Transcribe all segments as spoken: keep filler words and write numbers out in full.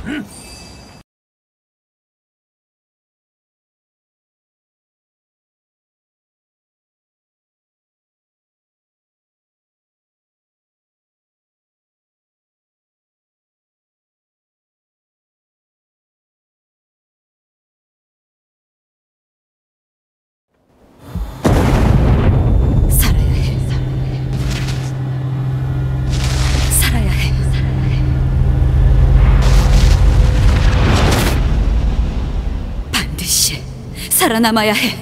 살아남아야 해.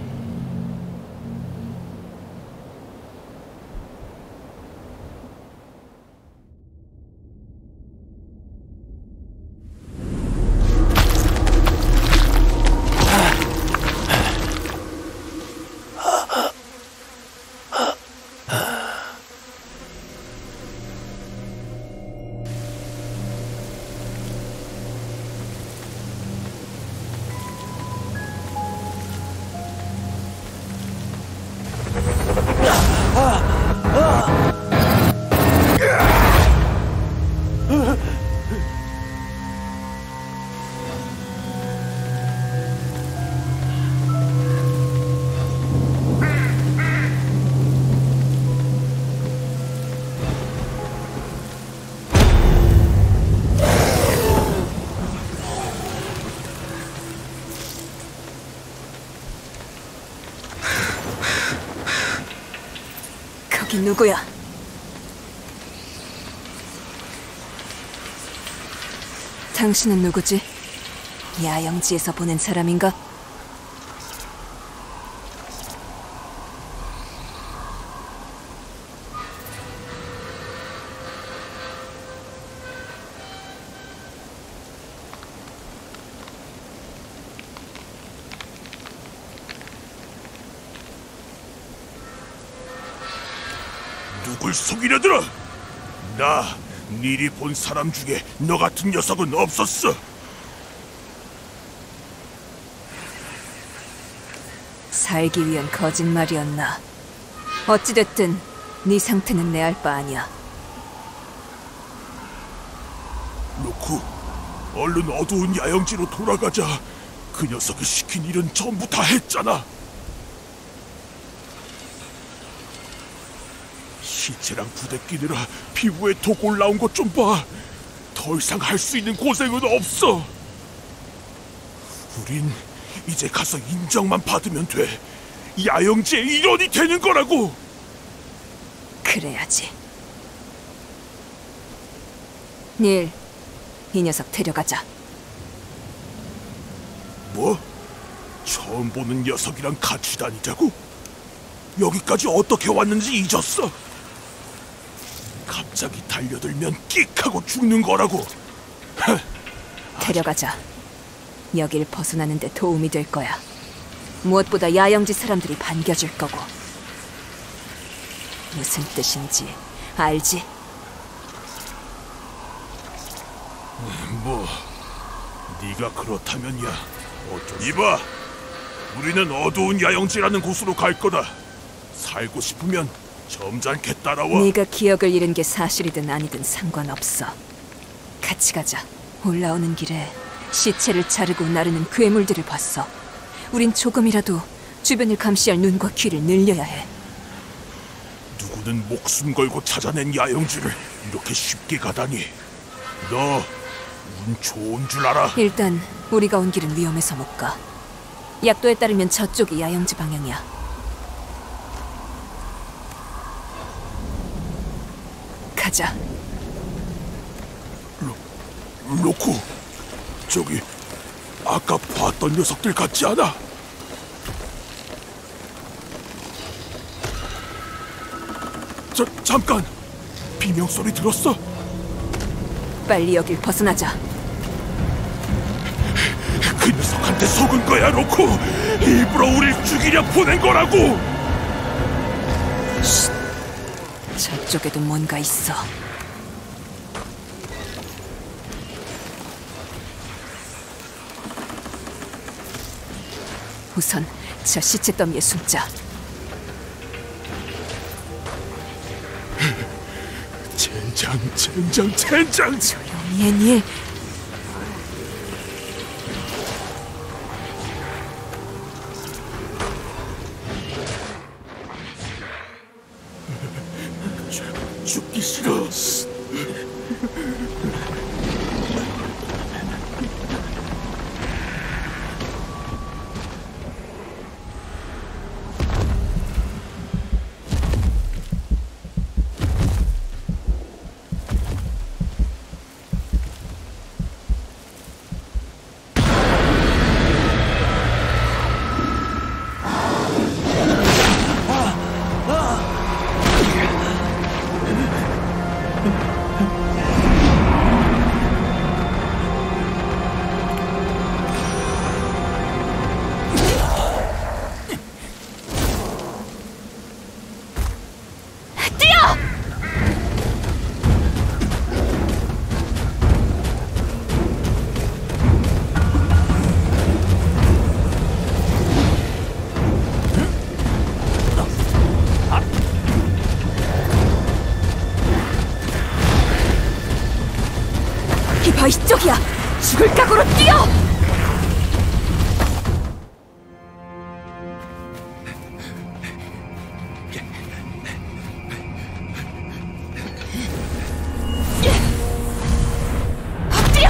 거기 누구야? 당신은 누구지? 야영지에서 보낸 사람인가? 누굴 속이려들어? 나 니리 본 사람 중에 너 같은 녀석은 없었어. 살기 위한 거짓말이었나? 어찌됐든 네 상태는 내 알 바 아니야. 로쿠, 얼른 어두운 야영지로 돌아가자. 그 녀석이 시킨 일은 전부 다 했잖아. 시체랑 부대끼느라 피부에 독 올라온 것 좀 봐. 더 이상 할 수 있는 고생은 없어. 우린 이제 가서 인정만 받으면 돼. 야영지의 일원이 되는 거라고. 그래야지. 닐, 이 녀석 데려가자. 뭐? 처음 보는 녀석이랑 같이 다니자고? 여기까지 어떻게 왔는지 잊었어. 갑자기 달려들면 끽하고 죽는 거라고. 데려가자. 여길 벗어나는 데 도움이 될 거야. 무엇보다 야영지 사람들이 반겨줄 거고. 무슨 뜻인지 알지? 뭐, 네가 그렇다면야 어쩔. 이봐, 우리는 어두운 야영지라는 곳으로 갈 거다. 살고 싶으면 점잖게 따라와. 네가 기억을 잃은 게 사실이든 아니든 상관없어. 같이 가자. 올라오는 길에 시체를 자르고 나르는 괴물들을 봤어. 우린 조금이라도 주변을 감시할 눈과 귀를 늘려야 해. 누구는 목숨 걸고 찾아낸 야영지를 이렇게 쉽게 가다니. 너 운 좋은 줄 알아? 일단 우리가 온 길은 위험해서 못 가. 약도에 따르면 저쪽이 야영지 방향이야. 가자. 로, 로쿠, 저기 아까 봤던 녀석들 같지 않아? 저, 잠깐! 비명소리 들었어? 빨리 여길 벗어나자. 그 녀석한테 속은 거야, 로쿠! 일부러 우릴 죽이려 보낸 거라고! 쉿. 저쪽에도 뭔가 있어. 우선 저 시체 더미에 숨자. 젠장, 젠장, 젠장! 조용히 해, 닐. 듣기 싫어. 바 이쪽이야! 죽을 각오로 뛰어! 뛰어!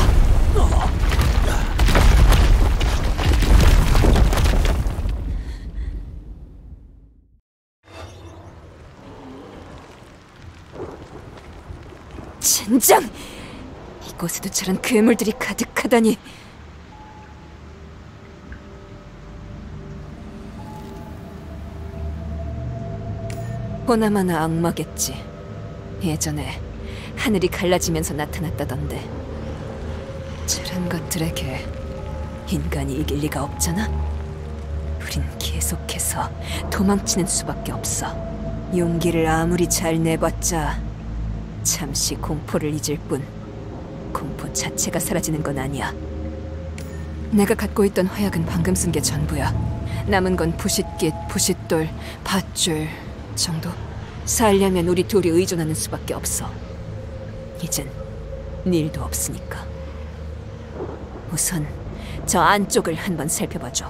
젠장! 이곳에도 저런 괴물들이 가득하다니. 보나마나 악마겠지. 예전에 하늘이 갈라지면서 나타났다던데. 저런 것들에게 인간이 이길 리가 없잖아. 우린 계속해서 도망치는 수밖에 없어. 용기를 아무리 잘 내봤자 잠시 공포를 잊을 뿐 공포 자체가 사라지는 건 아니야. 내가 갖고 있던 화약은 방금 쓴 게 전부야. 남은 건 부싯깃, 부싯돌, 밧줄 정도? 살려면 우리 둘이 의존하는 수밖에 없어. 이젠 닐도 없으니까. 우선 저 안쪽을 한번 살펴봐줘.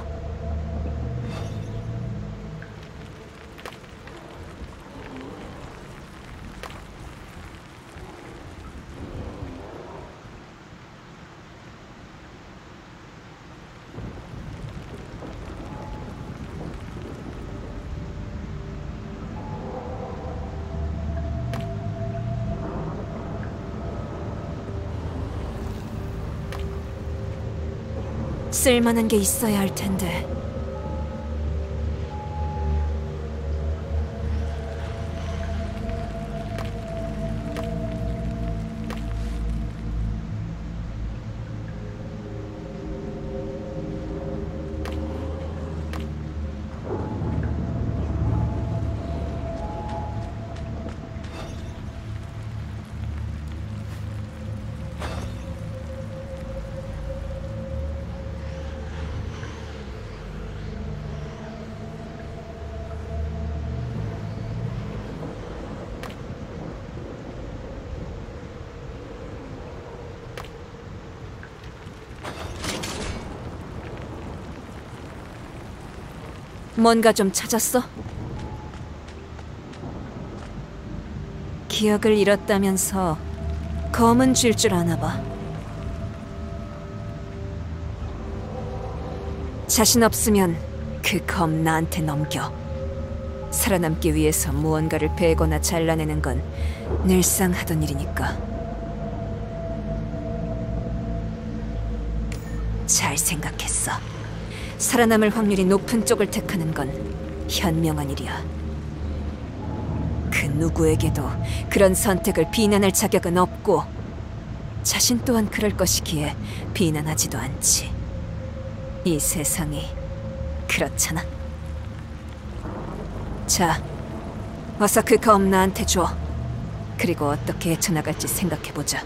쓸만한 게 있어야 할 텐데. 뭔가 좀 찾았어? 기억을 잃었다면서 검은 쥘 줄 아나 봐. 자신 없으면 그 검 나한테 넘겨. 살아남기 위해서 무언가를 베거나 잘라내는 건 늘상 하던 일이니까. 잘 생각했어. 살아남을 확률이 높은 쪽을 택하는 건 현명한 일이야. 그 누구에게도 그런 선택을 비난할 자격은 없고 자신 또한 그럴 것이기에 비난하지도 않지. 이 세상이 그렇잖아. 자, 어서 그 검 나한테 줘. 그리고 어떻게 헤쳐나갈지 생각해보자.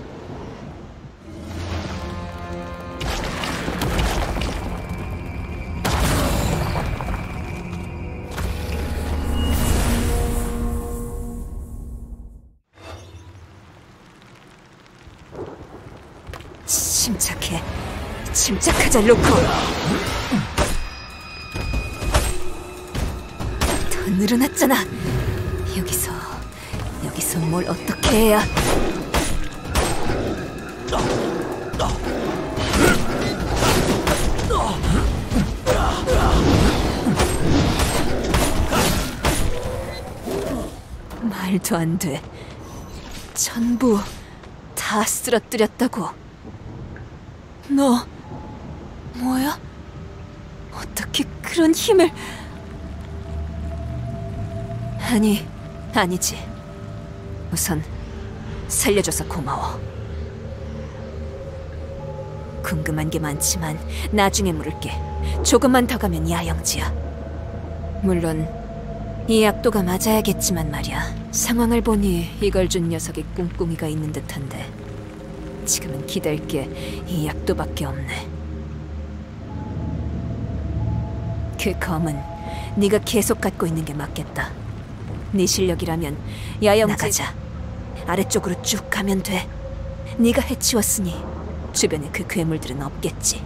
침착해. 침착하자, 로코. 더 늘어났잖아. 여기서, 여기서 뭘 어떻게 해야... 말도 안 돼. 전부 다 쓰러뜨렸다고. 너 뭐야? 어떻게 그런 힘을... 아니, 아니지. 우선 살려줘서 고마워. 궁금한 게 많지만 나중에 물을게. 조금만 더 가면 야영지야. 물론 이 약도가 맞아야겠지만 말이야. 상황을 보니 이걸 준 녀석이 꿍꿍이가 있는 듯한데 지금은 기댈 게 이 약도밖에 없네. 그 검은 네가 계속 갖고 있는 게 맞겠다. 네 실력이라면 야영지... 나가자. 아래쪽으로 쭉 가면 돼. 네가 해치웠으니 주변에 그 괴물들은 없겠지.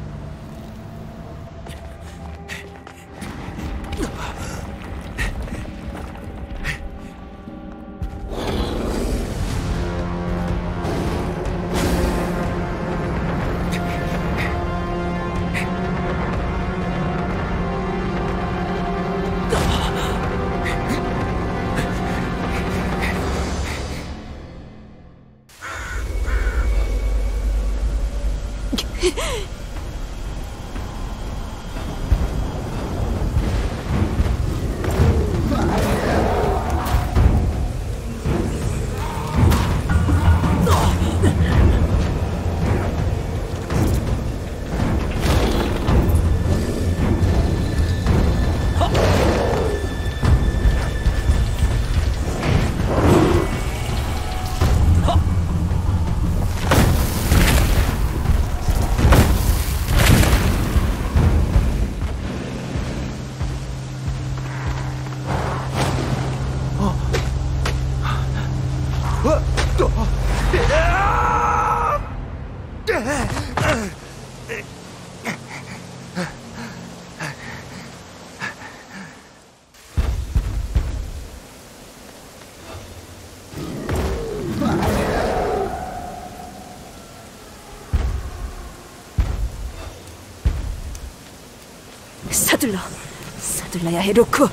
서둘러, 서둘러야 해, 로쿠.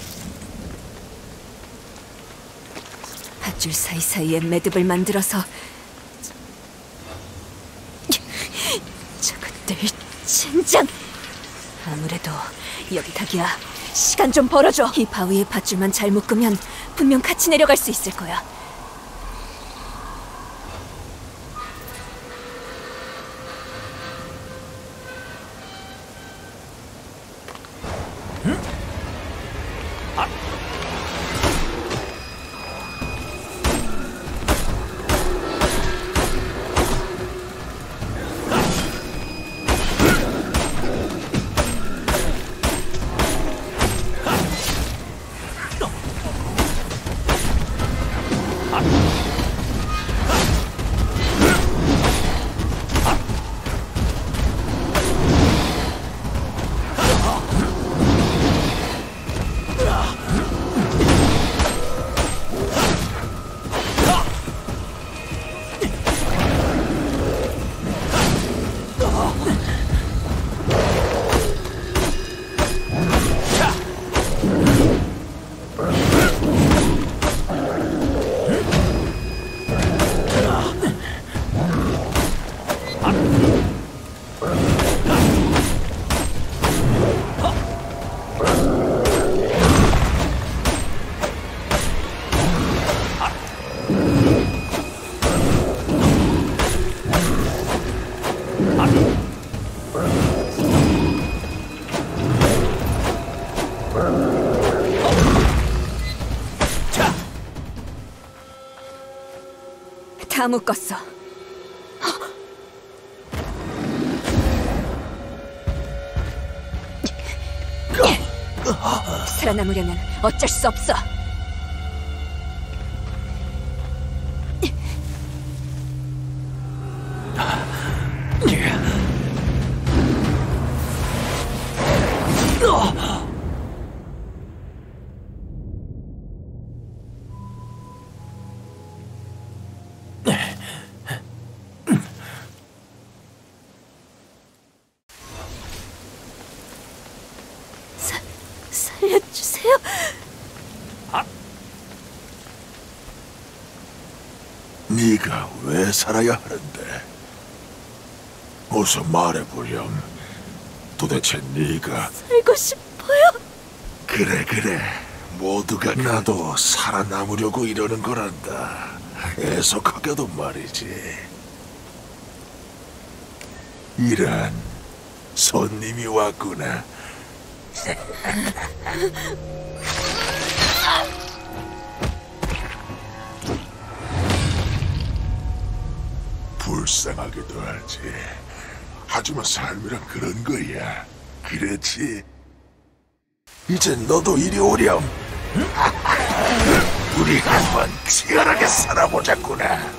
밧줄 사이사이에 매듭을 만들어서... 저것들 젠장! 아무래도 여기 닭이야. 시간 좀 벌어줘. 이 바위에 밧줄만 잘 묶으면 분명 같이 내려갈 수 있을 거야. 다 묶었어. 살아남으려면 어쩔 수 없어. 살려주세요. 네가 왜 살아야 하는데? 어서 말해보렴. 도대체 네가... 살고 싶어요. 그래 그래, 모두가 나도 살아남으려고 이러는 거란다. 애석하게도 말이지. 이런 손님이 왔구나. 불쌍하기도 하지. 하지만 삶이란 그런 거야. 그렇지? 이제 너도 이리 오렴. 우리 한번 치열하게 살아보자꾸나.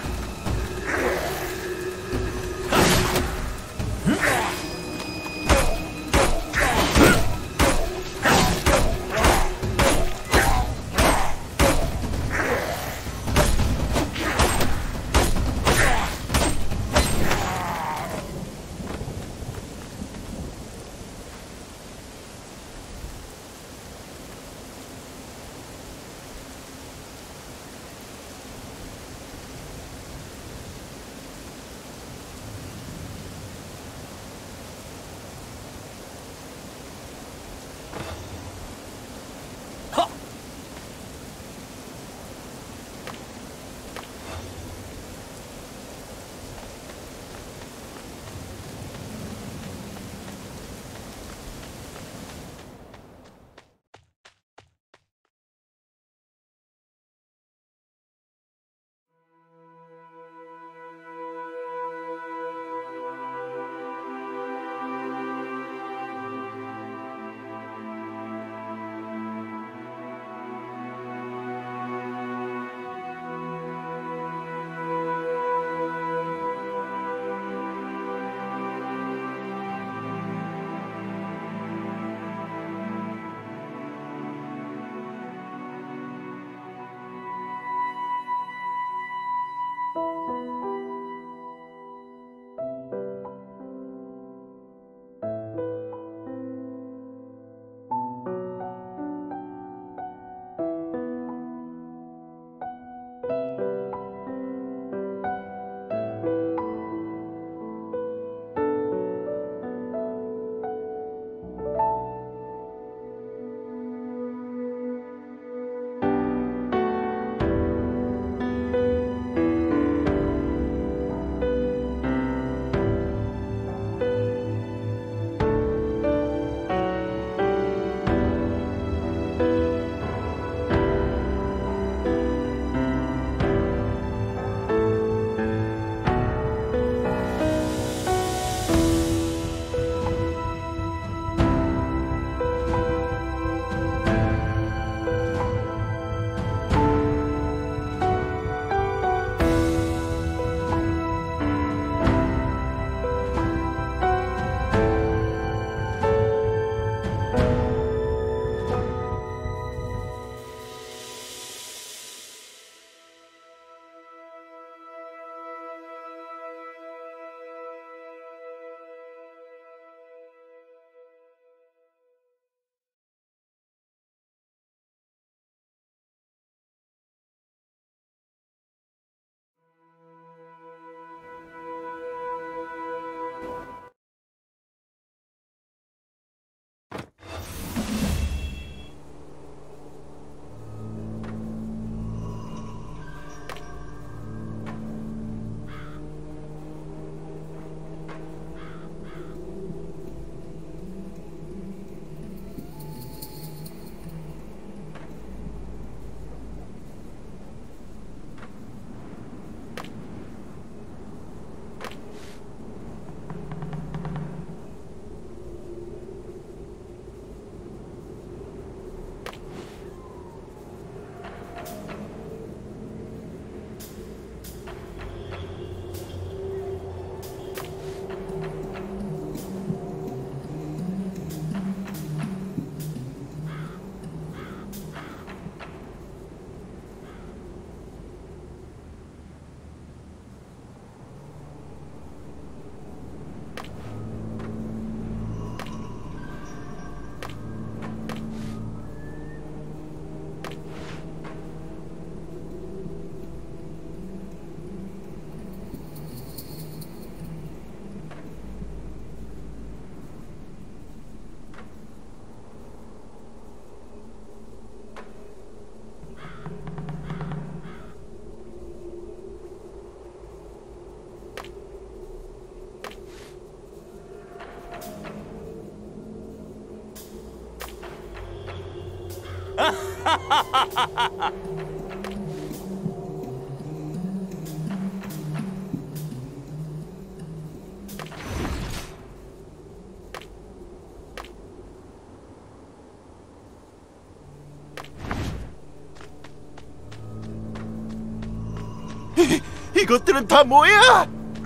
이것들은 다 뭐야?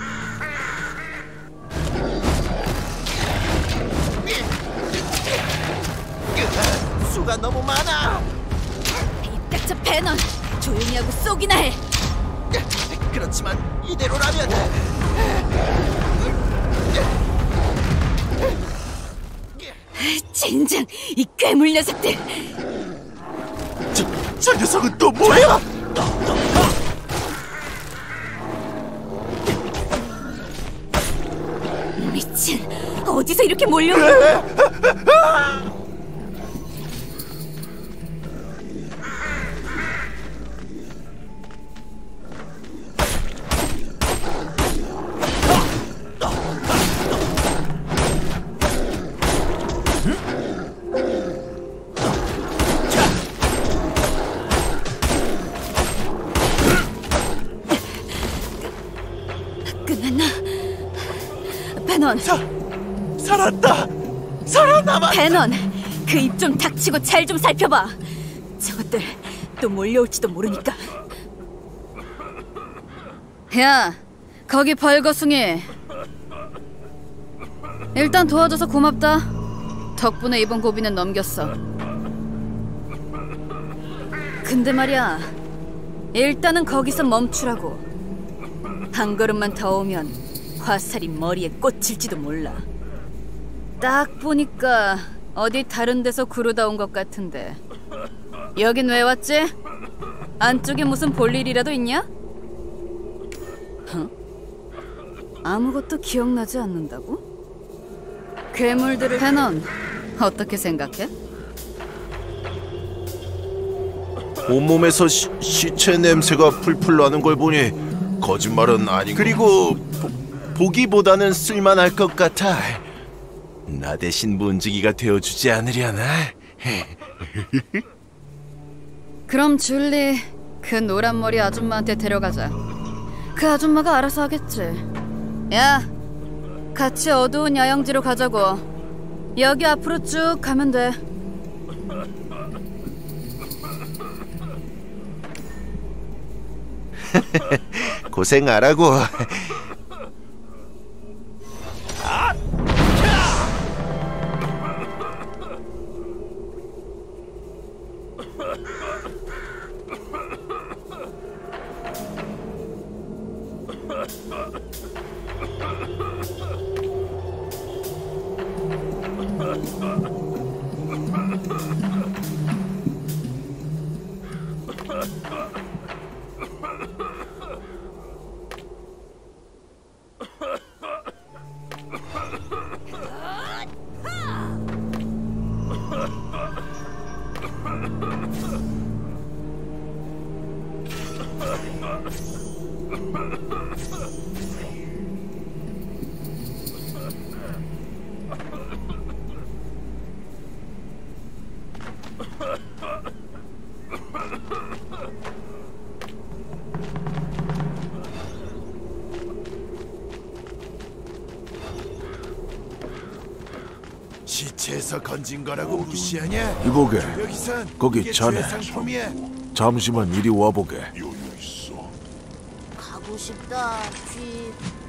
수가 너무 많아. 입 닥쳐 배넌! 조용히 하고 쏘기나 해! 그렇지만 이대로라면 젠장! 이 괴물 녀석들! 저, 저 녀석은 또 뭐야? 미친! 어디서 이렇게 몰려? 끝났나? 베넌! 사, 살았다! 살아남았다! 베넌! 그 입 좀 닥치고 잘 좀 살펴봐! 저것들 또 몰려올지도 모르니까. 야, 거기 벌거숭이. 일단 도와줘서 고맙다. 덕분에 이번 고비는 넘겼어. 근데 말이야, 일단은 거기서 멈추라고. 한 걸음만 더 오면 화살이 머리에 꽂힐지도 몰라. 딱 보니까 어디 다른 데서 구르다 온 것 같은데. 여긴 왜 왔지? 안쪽에 무슨 볼 일이라도 있냐? huh? 아무것도 기억나지 않는다고? 괴물들을... 베넌, 어떻게 생각해? 온몸에서 시, 시체 냄새가 풀풀 나는 걸 보니 거짓말은 아닌. 그리고 보, 보기보다는 쓸만할 것 같아. 나 대신 문지기가 되어주지 않으려나? 그럼 줄리, 그 노란 머리 아줌마한테 데려가자. 그 아줌마가 알아서 하겠지. 야, 같이 어두운 야영지로 가자고. 여기 앞으로 쭉 가면 돼. 고생 안 하고. 시체에서 건진 거라고 무시하냐? 이보게, 여기선 거기 이게 자네. 주의 상품이야. 잠시만 이리 와보게. 여유 있어. 가고 싶다, 쥐.